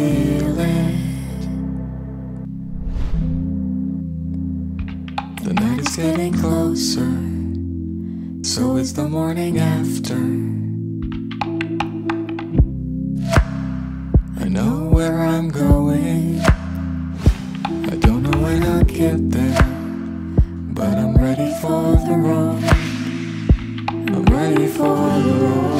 feel it. The night is getting closer, so it's the morning after. I know where I'm going, I don't know when I'll get there, but I'm ready for the road. I'm ready for the road.